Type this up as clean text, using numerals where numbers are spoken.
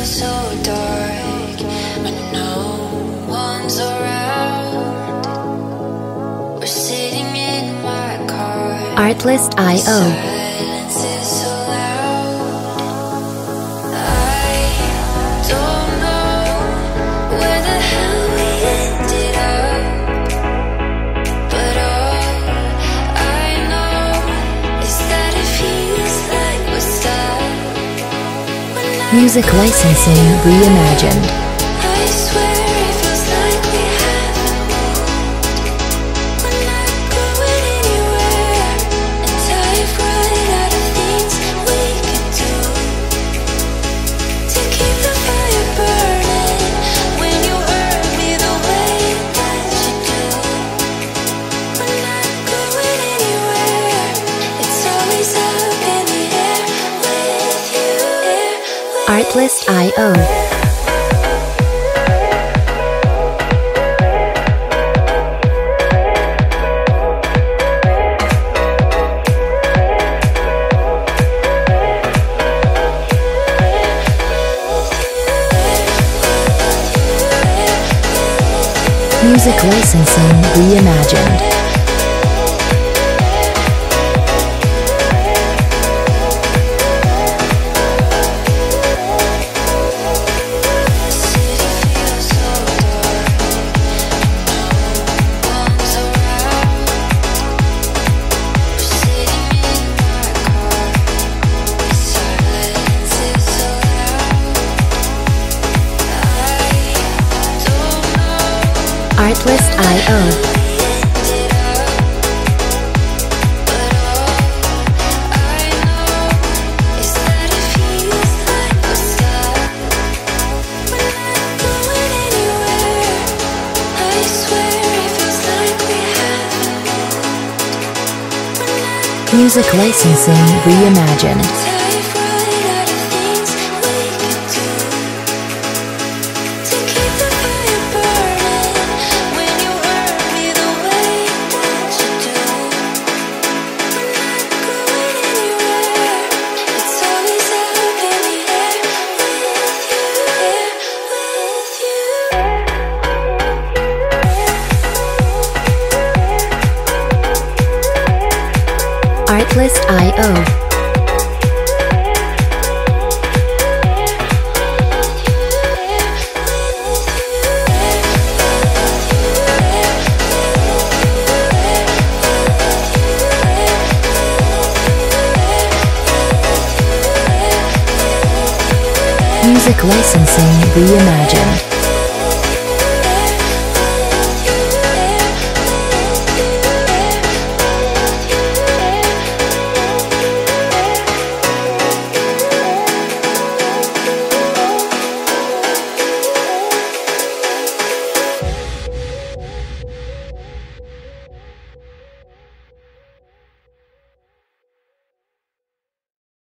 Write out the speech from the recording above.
feels so dark when no one's around. We're sitting in my car. Artlist.io. Silence is so loud. I don't know where the hell we ended up, but all I know is that it feels like we're stuck. Music licensing reimagined. I swear it feels like we haven't moved. We're not going anywhere, and I've run out of things we can do to keep the fire burning when you hurt me the way that you do. We're not going anywhere, it's always up in the air with you. Artlist.io. Music licensing reimagined. Artlist.io. Music licensing reimagined. Artlist.io. Music licensing reimagined.